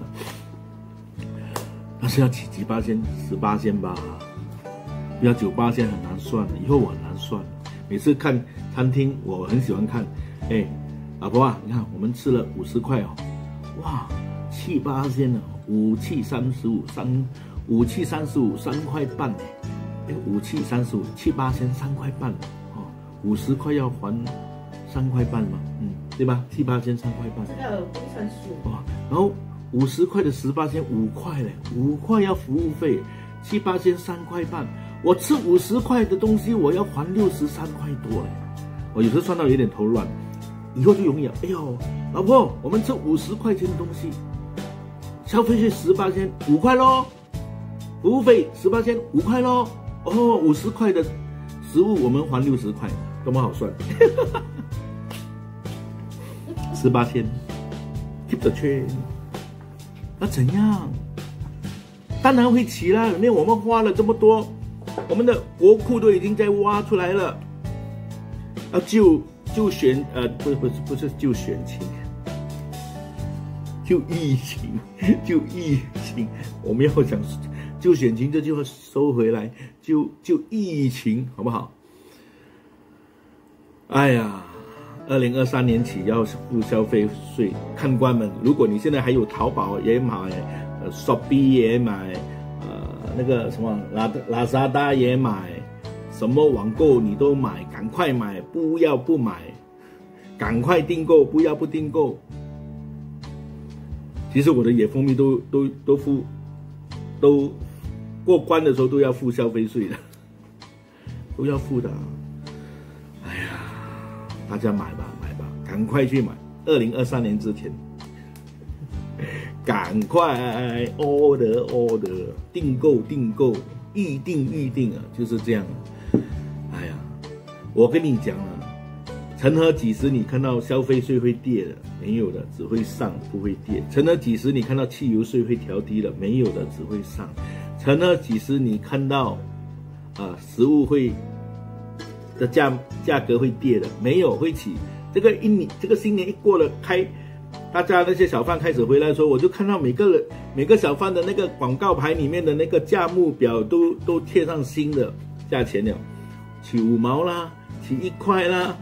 Speaker 1: 但是要起几八千、十八千吧，不要九八千很难算的，以后我很难算。每次看餐厅，我很喜欢看，哎，老婆啊，你看我们吃了五十块哦，哇，七八千呢，五七三十五，三五七三十五，三块半呢，哎，五七三十五，七八千三块半哦，五十块要还三块半嘛，嗯，对吧？七八千三块半，
Speaker 2: 这个不算数
Speaker 1: 哇，然后。五十块的十八千五块嘞，五块要服务费，七八千三块半。我吃五十块的东西，我要还六十三块多嘞。我有时候算到有点头乱，以后就容易了。哎呦，老婆，我们吃五十块钱的东西，消费税十八千五块咯，服务费十八千五块咯。哦，五十块的食物我们还六十块，多么好算？十八千 ，keep the change。那怎样？当然会起啦！因为我们花了这么多，我们的国库都已经在挖出来了。要救救选呃，不不是不是救选情，救疫情，救疫情。我们要想就选情这句话收回来，就就疫情，好不好？哎呀，二零二三年起要付消费税，看官们，如果你现在还有淘宝也买，呃 ，Shopee 也买，呃，那个什么拉拉萨达也买，什么网购你都买，赶快买，不要不买，赶快订购，不要不订购。其实我的野蜂蜜都都都付，都过关的时候都要付消费税的，都要付的。哎呀，大家买吧买吧，赶快去买，二零二三年之前，赶快 order order 订购订购，预定预定啊，就是这样。哎呀，我跟你讲啊，成何几时你看到消费税会跌的？没有的，只会上不会跌。成何几时你看到汽油税会调低了？没有的，只会上。成何几时你看到啊食物会的价价格会跌的？没有，会起。这个一年这个新年一过了，开大家那些小贩开始回来的时候，我就看到每个人每个小贩的那个广告牌里面的那个价目表都都贴上新的价钱了，起五毛啦，起一块啦。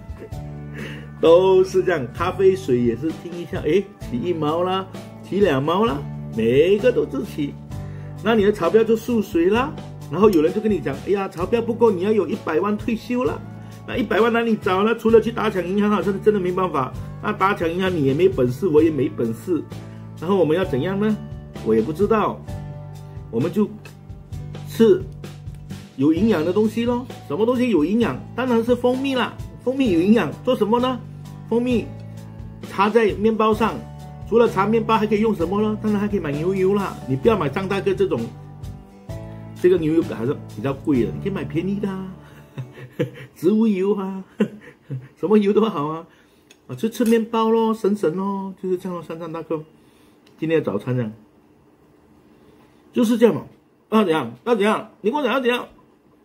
Speaker 1: 都是这样，咖啡水也是听一下，哎，起一毛啦，起两毛啦，每个都是起。那你的钞票就缩水啦。然后有人就跟你讲，哎呀，钞票不够，你要有一百万退休啦。那一百万哪里找呢？除了去打抢银行，好像是真的没办法。那打抢银行你也没本事，我也没本事。然后我们要怎样呢？我也不知道。我们就吃有营养的东西咯。什么东西有营养？当然是蜂蜜啦。蜂蜜有营养，做什么呢？蜂蜜擦在面包上，除了擦面包还可以用什么呢？当然还可以买牛油啦。你不要买张大哥这种，这个牛油还是比较贵的，你可以买便宜的啊，植物油啊，什么油都好啊。啊，就吃面包咯，省省咯，就是这样咯。三张大哥，今天的早餐这样，就是这样嘛。要怎样？要怎样？你跟我讲要怎样？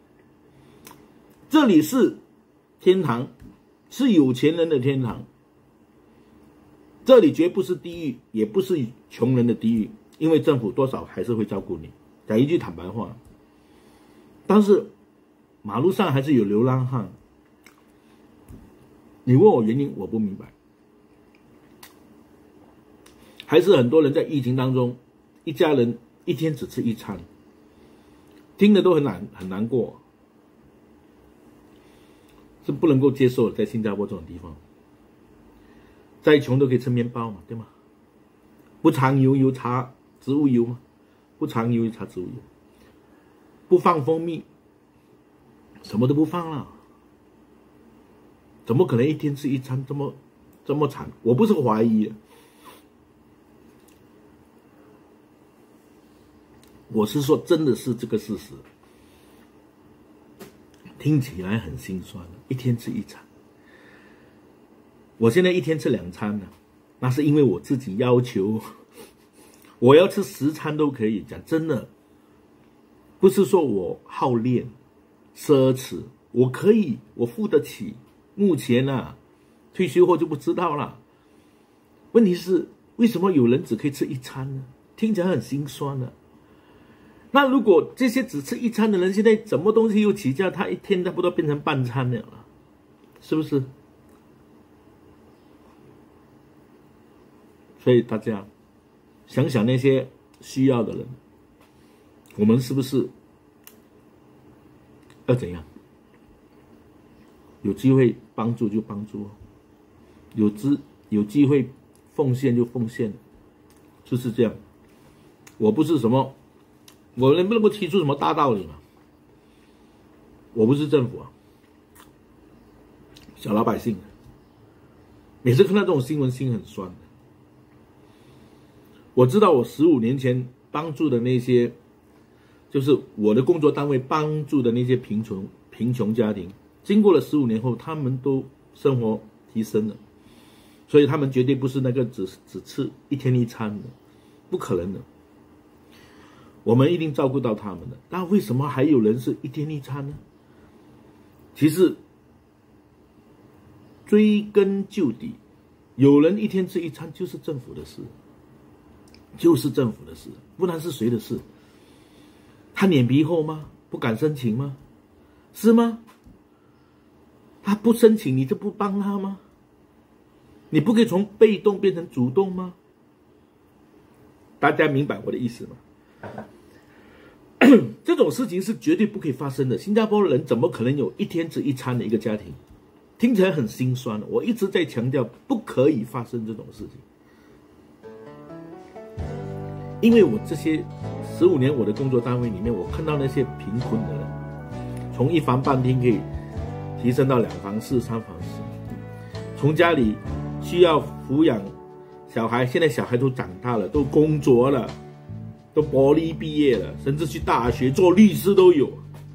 Speaker 1: 这里是天堂。是有钱人的天堂，这里绝不是地狱，也不是穷人的地狱，因为政府多少还是会照顾你。讲一句坦白话，但是马路上还是有流浪汉。你问我原因，我不明白。还是很多人在疫情当中，一家人一天只吃一餐，听得都很难很难过。是不能够接受的，在新加坡这种地方，再穷都可以吃面包嘛，对吗？不搽牛油，搽植物油嘛，不搽牛油，搽植物油，不放蜂蜜，什么都不放了，怎么可能一天吃一餐这么这么惨？我不是怀疑，我是说真的是这个事实。听起来很心酸的，一天吃一餐。我现在一天吃两餐了，那是因为我自己要求，我要吃十餐都可以。讲真的，不是说我好练、奢侈，我可以，我付得起。目前啊，退休后就不知道了。问题是，为什么有人只可以吃一餐呢？听起来很心酸的。那如果这些只吃一餐的人，现在什么东西又起价，他一天差不多变成半餐了，是不是？所以大家想想那些需要的人，我们是不是要怎样？有机会帮助就帮助，有资有机会奉献就奉献，就是这样。我不是什么。我能不能够提出什么大道理嘛？我不是政府啊，小老百姓。每次看到这种新闻，心很酸的。我知道我十五年前帮助的那些，就是我的工作单位帮助的那些贫穷贫穷家庭，经过了十五年后，他们都生活提升了，所以他们绝对不是那个只只吃一天一餐的，不可能的。我们一定照顾到他们的，但为什么还有人是一天一餐呢？其实追根究底，有人一天吃一餐就是政府的事，就是政府的事，不然是谁的事？ 他脸皮厚吗？不敢申请吗？是吗？他不申请，你就不帮他吗？你不可以从被动变成主动吗？大家明白我的意思吗？这种事情是绝对不可以发生的。新加坡人怎么可能有一天只一餐的一个家庭？听起来很心酸。我一直在强调，不可以发生这种事情。因为我这些十五年我的工作单位里面，我看到那些贫困的人，从一房半厅可以提升到两房四、三房四，从家里需要抚养小孩，现在小孩都长大了，都工作了，都博士毕业了，甚至去大学做律师都有。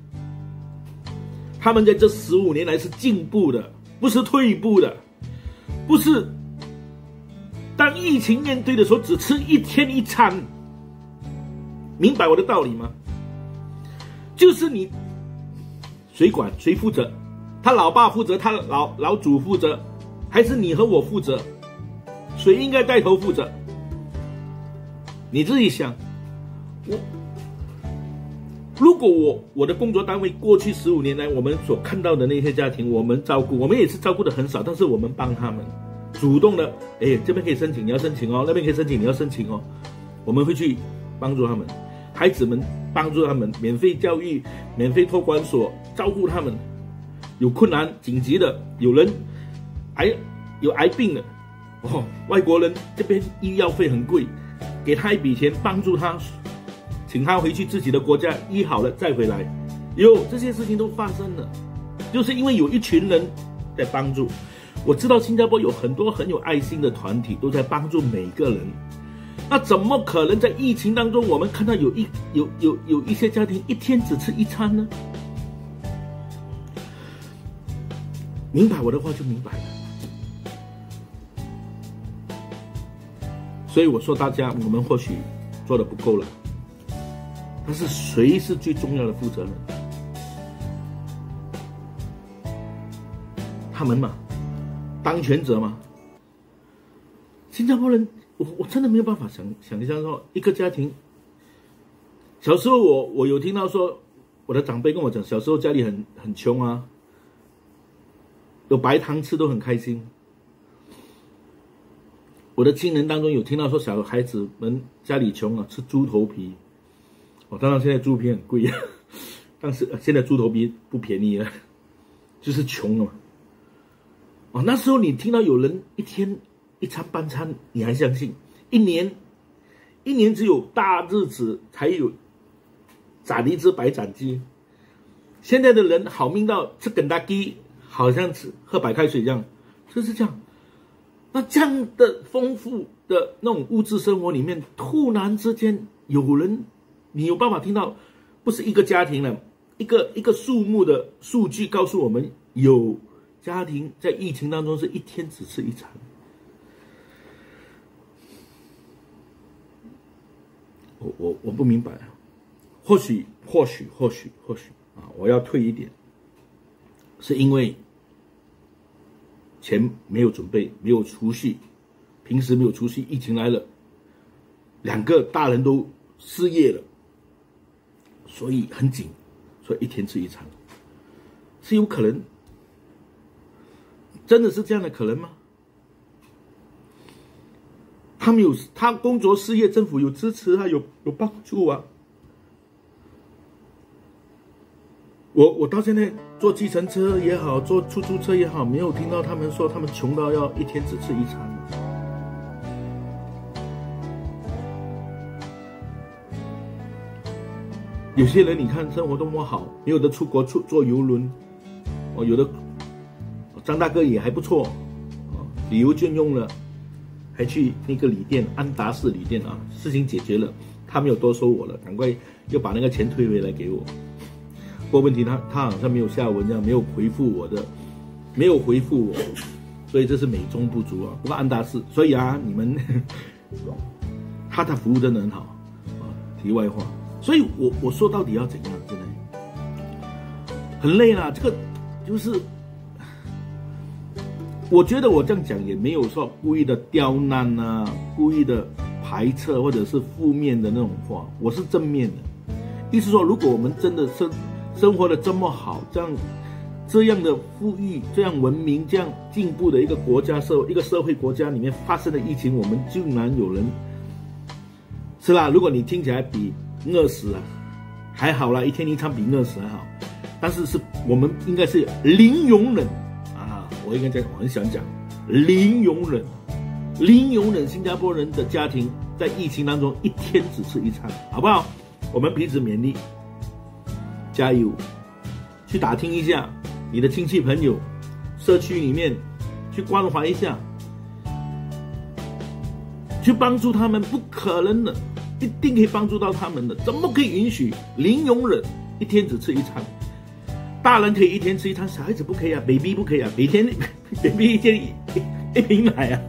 Speaker 1: 他们在这十五年来是进步的，不是退步的，不是当疫情面对的时候只吃一天一餐。明白我的道理吗？就是你谁管谁负责？他老爸负责，他老老祖负责，还是你和我负责？谁应该带头负责？你自己想。我如果我我的工作单位过去十五年来我们所看到的那些家庭，我们照顾，我们也是照顾的很少，但是我们帮他们主动的，哎，这边可以申请，你要申请哦；那边可以申请，你要申请哦。我们会去帮助他们，孩子们帮助他们，免费教育，免费托管所，照顾他们。有困难紧急的，有人癌有癌病的，哦，外国人这边医药费很贵，给他一笔钱帮助他，请他回去自己的国家医好了再回来。有这些事情都发生了，就是因为有一群人在帮助。我知道新加坡有很多很有爱心的团体都在帮助每个人，那怎么可能在疫情当中我们看到有一有有有一些家庭一天只吃一餐呢？明白我的话就明白了。所以我说大家，我们或许做的不够了，但是谁是最重要的负责人？他们嘛，当权者嘛。新加坡人，我我真的没有办法想想象说一个家庭。小时候我我有听到说，我的长辈跟我讲，小时候家里很很穷啊。有白糖吃都很开心。我的亲人当中有听到说，小孩子们家里穷啊，吃猪头皮。哦，当然现在猪皮很贵，但是现在猪头皮不便宜了，就是穷了嘛。哦，那时候你听到有人一天一餐半餐，你还相信？一年，一年只有大日子才有斩一只白斩鸡。现在的人好命到吃肯德基。好像吃喝白开水一样，就是这样。那这样的丰富的那种物质生活里面，突然之间有人，你有办法听到，不是一个家庭了，一个一个数目的数据告诉我们，有家庭在疫情当中是一天只吃一餐。我我我不明白，或许或许或许或许啊，我要退一点。是因为钱没有准备，没有储蓄，平时没有储蓄，疫情来了，两个大人都失业了，所以很紧，所以一天吃一餐，是有可能，真的是这样的可能吗？他们有他工作事业，政府有支持啊，有有帮助啊。我我到现在坐计程车也好，坐出租车也好，没有听到他们说他们穷到要一天只吃一餐。有些人你看生活多么好，没有的出国出坐邮轮，哦，有的张大哥也还不错，哦，旅游券用了，还去那个旅店安达仕旅店啊，事情解决了，他没有多收我了，赶快又把那个钱退回来给我。不过问题他他好像没有下文这样，没有回复我的，没有回复我，所以这是美中不足啊。不过安达仕，所以啊，你们他的服务真的很好啊。题外话，所以我我说到底要怎样？现在很累啦，这个就是，我觉得我这样讲也没有说故意的刁难啊，故意的排斥或者是负面的那种话，我是正面的。 意思说，如果我们真的生生活的这么好，这样这样的富裕、这样文明、这样进步的一个国家社一个社会国家里面发生的疫情，我们竟然有人是啦。如果你听起来比饿死啊还好啦，一天一餐比饿死还好，但是是我们应该是零容忍啊！我应该讲，我很喜欢讲零容忍，零容忍新加坡人的家庭在疫情当中一天只吃一餐，好不好？我们彼此勉励，加油！去打听一下你的亲戚朋友，社区里面去关怀一下，去帮助他们，不可能的，一定可以帮助到他们的。怎么可以允许零容忍一天只吃一餐？大人可以一天吃一餐，小孩子不可以啊 ，baby 不可以啊，每天 baby 一天一一瓶奶啊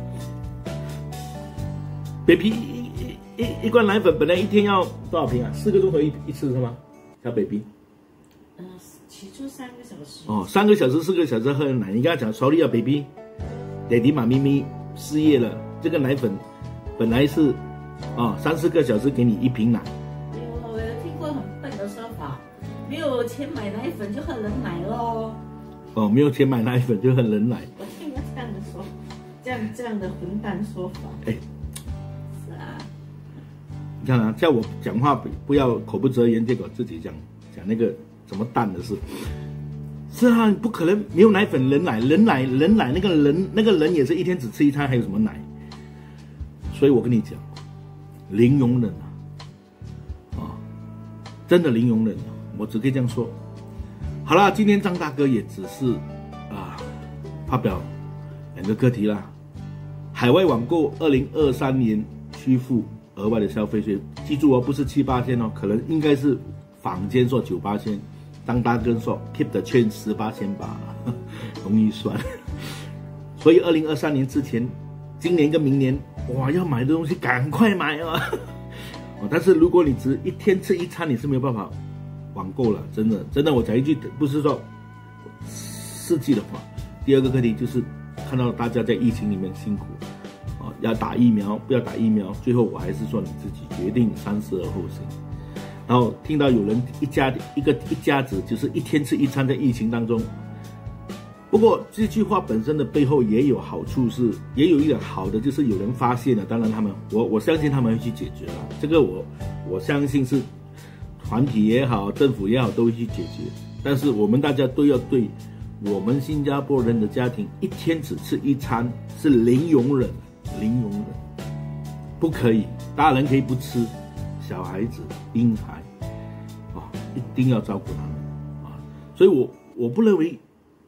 Speaker 1: ，baby 一一一罐奶粉本来一天要多少瓶啊？四个钟头一一次是吗？小 baby。
Speaker 2: 嗯，起初三个小时。
Speaker 1: 哦，三个小时、四个小时喝奶，你跟他讲 ，sorry 啊 ，baby， 爹地妈咪咪失业了，这个奶粉本来是啊、哦、三四个小时给你一瓶奶。
Speaker 2: 哎呦，我有听过很笨的说法，没有钱买奶粉就喝人奶咯。
Speaker 1: 哦，没有钱买奶粉就喝人奶。
Speaker 2: 我听过这样的说，这样这样的混蛋说法。哎，是啊。
Speaker 1: 你看啊，叫我讲话不不要口不择言，结果自己讲讲那个。什么蛋的事？是啊，不可能没有奶粉人奶，人奶人奶那个人那个人也是一天只吃一餐，还有什么奶？所以我跟你讲，零容忍啊，啊，真的零容忍啊，我只可以这样说。好啦，今天张大哥也只是啊发表两个课题啦，海外网购二零二三年需付额外的消费税，记住哦，不是七八千哦，可能应该是坊间说九八千。张大哥说 keep 的圈十八千吧，容易算。所以二零二三年之前，今年跟明年，哇，要买的东西赶快买啊！但是如果你只一天吃一餐，你是没有办法网购了，真的，真的，我讲一句，不是说世纪的话。第二个课题就是看到大家在疫情里面辛苦，啊，要打疫苗，不要打疫苗，最后我还是说你自己决定，三思而后行。然后听到有人一家一个一家子就是一天吃一餐，在疫情当中。不过这句话本身的背后也有好处是，也有一点好的，就是有人发现了，当然他们我我相信他们会去解决了。这个我我相信是团体也好，政府也好都会去解决。但是我们大家都要对我们新加坡人的家庭一天只吃一餐是零容忍，零容忍，不可以，大人可以不吃。小孩子、婴孩，啊，一定要照顾他们啊！所以我我不认为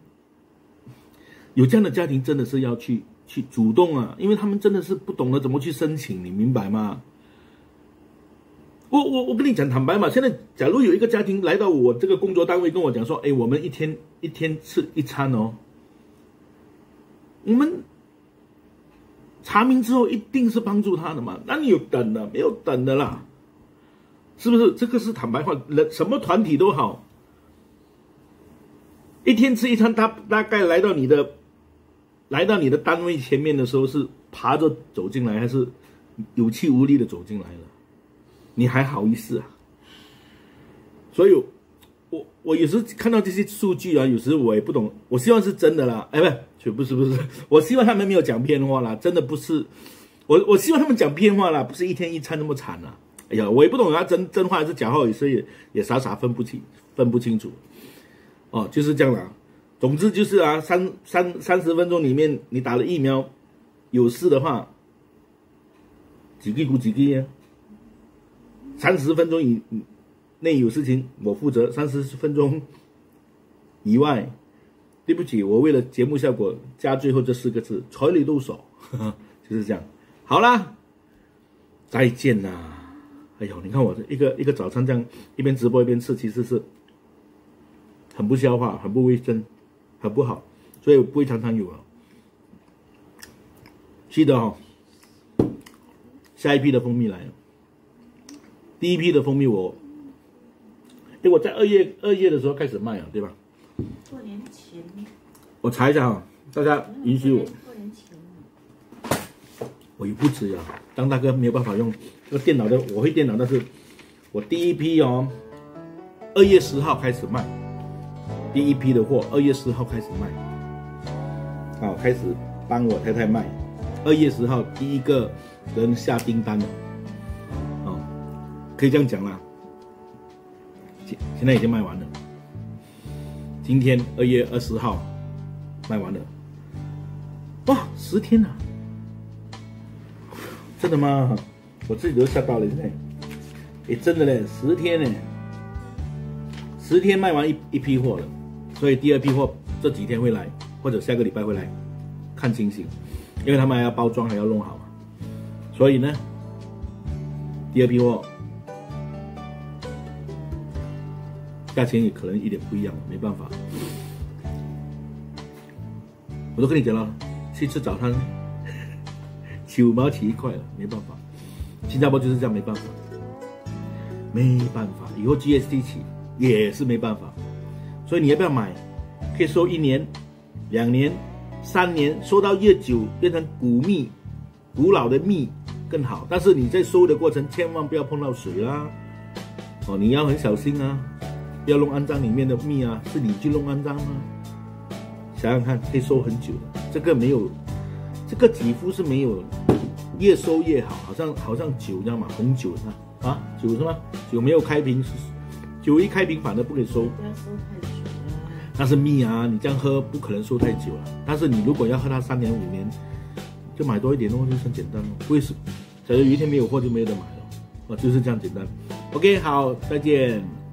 Speaker 1: 有这样的家庭真的是要去去主动啊，因为他们真的是不懂得怎么去申请，你明白吗？我我我跟你讲坦白嘛，现在假如有一个家庭来到我这个工作单位跟我讲说，哎，我们一天一天吃一餐哦，我们查明之后一定是帮助他的嘛，哪里有等的？没有等的啦。是不是？这个是坦白话，人什么团体都好，一天吃一餐，他大概来到你的，来到你的单位前面的时候，是爬着走进来，还是有气无力的走进来了？你还好意思啊？所以我，我我有时看到这些数据啊，有时我也不懂，我希望是真的啦。哎，不，不是不是，我希望他们没有讲骗话啦，真的不是，我我希望他们讲骗话啦，不是一天一餐那么惨啦。哎呀，我也不懂他真真话还是假话，所以也也傻傻分不清分不清楚，哦，就是这样啦。总之就是啊，三三三十分钟里面你打了疫苗，有事的话，几个股几个啊？三十分钟以内有事情我负责，三十分钟以外，对不起，我为了节目效果加最后这四个字，睬你都傻，就是这样。好啦，再见啦。哎呦，你看我这一个一个早餐这样一边直播一边吃，其实是很不消化、很不卫生、很不好，所以我不会常常有了。记得哦，下一批的蜂蜜来了。第一批的蜂蜜我，哎，我在二月二月的时候开始卖啊，对吧？
Speaker 2: 过年前。
Speaker 1: 我查一下哈，大家允许我。
Speaker 2: 过年前。
Speaker 1: 我也不止啊，张大哥没有办法用这个电脑的，我会电脑，但是我第一批哦， 二月十号开始卖，第一批的货二月十号开始卖，好，开始帮我太太卖。二月十号第一个人下订单了，哦，可以这样讲啦。现现在已经卖完了，今天二月二十号卖完了，哇，十天了，真的吗？我自己都吓到了，现在，哎，真的嘞，十天嘞，十天卖完一一批货了，所以第二批货这几天会来，或者下个礼拜会来，看情形，因为他们还要包装，还要弄好嘛，所以呢，第二批货价钱也可能一点不一样，没办法，我都跟你讲了，去吃早餐，九毛起一块了，没办法。新加坡就是这样，没办法，没办法。以后 G S T 起也是没办法，所以你要不要买？可以收一年、两年、三年，收到越久变成古蜜、古老的蜜更好。但是你在收的过程千万不要碰到水啦，哦，你要很小心啊，不要弄肮脏里面的蜜啊，是你去弄肮脏吗？想想看，可以收很久的，这个没有，这个几乎是没有。越收越好，好像好像酒，你知道吗？红酒是啊，酒是吗？酒没有开瓶，酒一开瓶反而不可以收。
Speaker 2: 不要收太久了。
Speaker 1: 那是蜜啊，你这样喝不可能收太久了。但是你如果要喝它三年五年，就买多一点哦，就很简单哦。不会是，假如有一天没有货就没有得买了，哦，就是这样简单。OK， 好，再见。